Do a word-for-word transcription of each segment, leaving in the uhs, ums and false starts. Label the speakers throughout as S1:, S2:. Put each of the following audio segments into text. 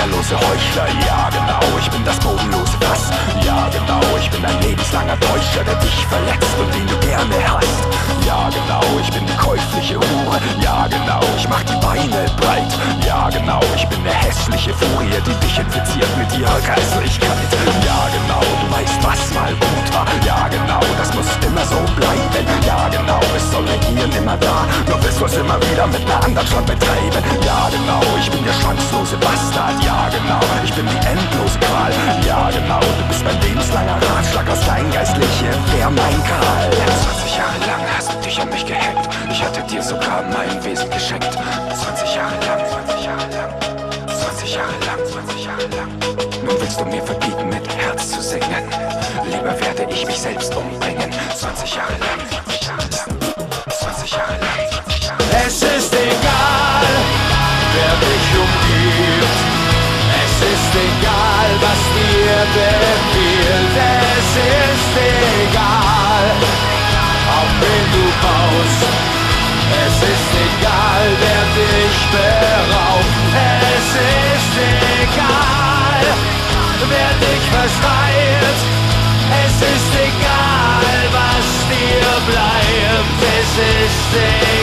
S1: eierlose Heuchler, ja genau, ich bin das bodenlose Fass. Ja genau, ich bin ein lebenslanger Täuscher, der dich verletzt und den du gerne hast. Ja genau, ich bin die käufliche Hure, ja genau, ich mach die Beine breit. Ja genau, ich bin eine hässliche Furie, die dich infiziert mit ihrer Geistlichkeit. Ja genau, du weißt, was mal gut war. Ja genau, das muss immer so bleiben. Ja genau, es soll regieren immer da, nur willst du es immer wieder mit einer anderen Stadt betreiben. Ja genau, ich bin der schwanzlose Bastard. Ja genau, ich bin die endlose Qual. Ja genau, du bist mein lebenslanger Ratschlag aus Kleingeistliche, wer mein Kral. zwanzig Jahre lang hast du dich an mich gehackt, ich hatte dir sogar mein Wesen geschenkt. zwanzig Jahre lang, zwanzig Jahre lang, zwanzig Jahre lang, zwanzig Jahre lang. Nun willst du mir verbieten, mit Herz zu singen. Lieber werde ich mich selbst umbringen. zwanzig Jahre lang, zwanzig Jahre lang, zwanzig Jahre lang, zwanzig Jahre lang.
S2: Es ist egal, wer dich umgibt. Es ist egal, was dir befiehlt. Es ist egal, auf wen du baust. Es ist egal, wer dich beraubt. Es ist egal, wer dich verschreit. Es ist egal, was dir bleibt. Es ist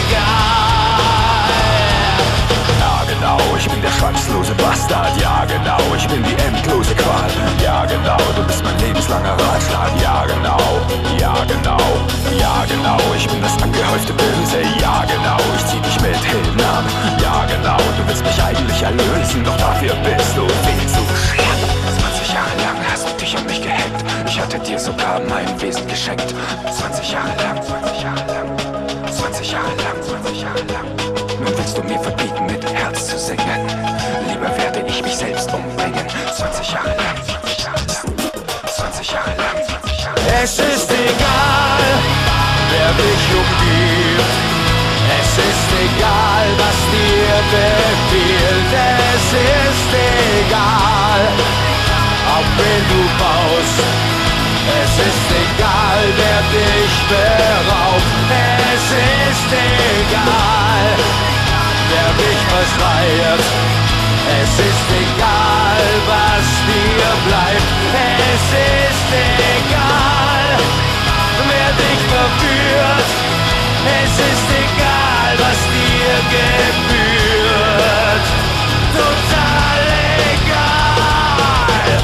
S2: egal.
S1: Ja genau, ich bin der schwanzlose Bastard. Ja genau, ich bin die endlose Qual. Ja genau, du bist mein lebenslanger Ratschlag. Ja genau, ja genau, ja genau, ich bin das angehäufte Böse. Ja genau, ich zieh dich mit hinab. Ja genau, du willst mich eigentlich erlösen, doch dafür bist du viel zu schwer. zwanzig Jahre lang hast du dich an mich gehackt, ich hatte dir sogar mein Wesen geschenkt. zwanzig Jahre lang, zwanzig Jahre lang, zwanzig Jahre lang, zwanzig Jahre lang. Nun willst du mir verbieten, mit Herz zu singen. Lieber werde ich mich selbst umbringen. zwanzig Jahre lang, zwanzig Jahre lang, zwanzig Jahre lang, zwanzig Jahre lang.
S2: Es ist egal, wer dich umgibt. Es ist egal, was dir befiehlt. Es ist egal, auf wen du baust. Es ist egal, wer dich beraubt. Es ist egal, wer dich verschleiert. Es ist egal, was dir bleibt. Es ist egal, wer dich verführt. Es ist egal, was dir gebührt. Total egal.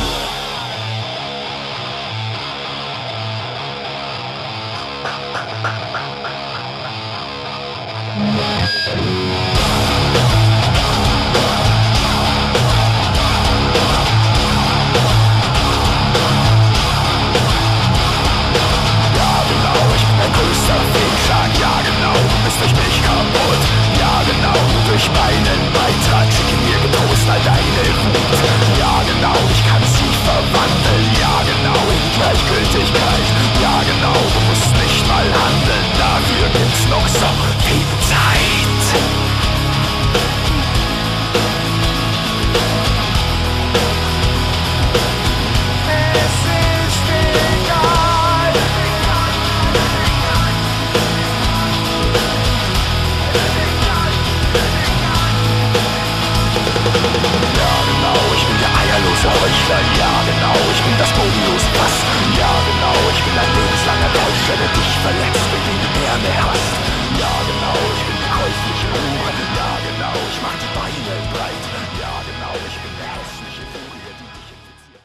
S1: Ja genau, du bist durch mich kaputt. Ja genau, nur durch meinen Beitrag schicke mir getrost all deine Wut. Ja genau, ich kann sie verwandeln. Ja genau, in Gleichgültigkeit. Ja genau, du musst nicht mal handeln. Dafür gibt's noch so viel Zeit. Heuchler, ja genau, ich bin das bodenlose Fass. Ja genau, ich bin ein lebenslanger Täuscher, der dich verletzt und den du gerne hast. Ja genau, ich bin die käufliche Hure. Ja genau, ich mach die Beine breit. Ja genau, ich bin der hässliche Furie, die dich infiziert.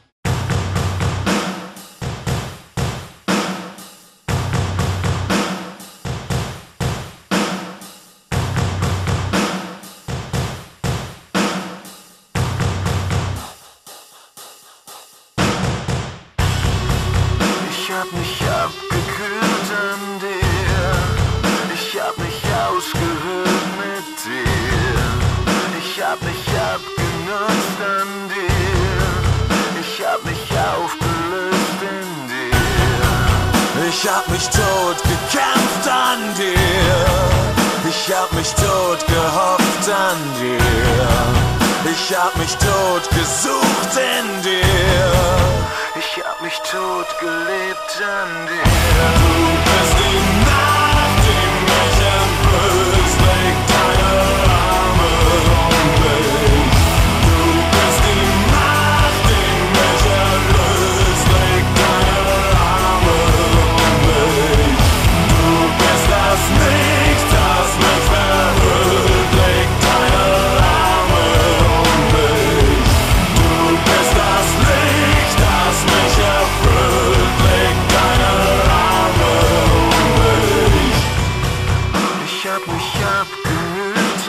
S2: Ich hab mich abgekühlt an dir. Ich hab mich ausgehöhlt mit dir. Ich hab mich abgenutzt an dir. Ich hab mich aufgelöst in dir. Ich hab mich tot gekämpft an dir. Ich hab mich tot gehofft an dir. Ich hab mich tot gesucht in dir. Ich hab mich tot gelebt an dir. Du bist die Nacht, die mich entblößt, leg deine Arme um mich. Du bist die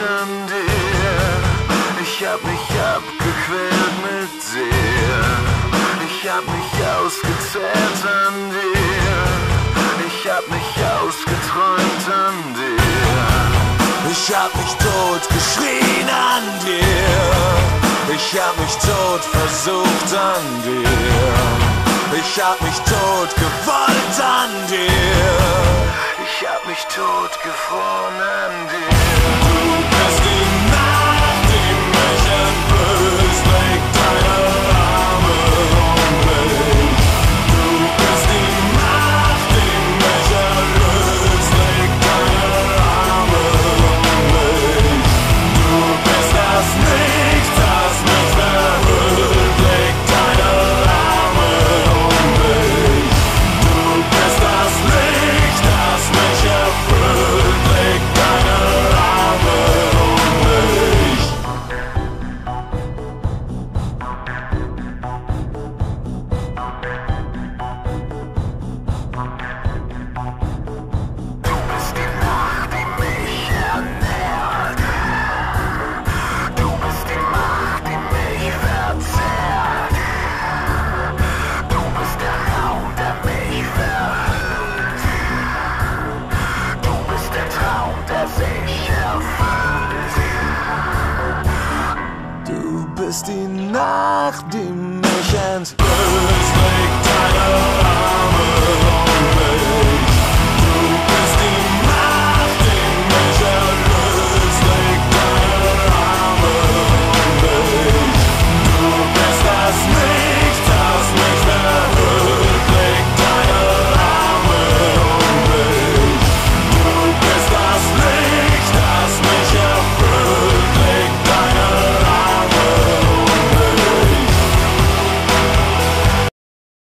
S2: zwischen dir. Ich hab mich abgequält mit dir. Ich hab mich ausgezählt an dir. Ich hab mich ausgeträumt an dir. Ich hab mich tot geschrien an dir. Ich hab mich tot versucht an dir. Ich hab mich tot gewollt an dir. Ich hab mich tot gefroren an dir. Du bist die Nacht, die mich entblößt, leg deine Arme um mich. Du bist die Nacht, die mich erlöst, leg deine Arme um mich. Du bist das Licht, das mich verhüllt, leg deine Arme um mich. Du bist das Licht, das mich erfüllt, leg deine Arme um mich. Du bist die Nacht, die mich ernährt. Du bist die Macht, die mich verzehrt. Du bist der Raum, der mich verhüllt. Du bist der Traum, der sich erfüllt. Du bist die Nacht, die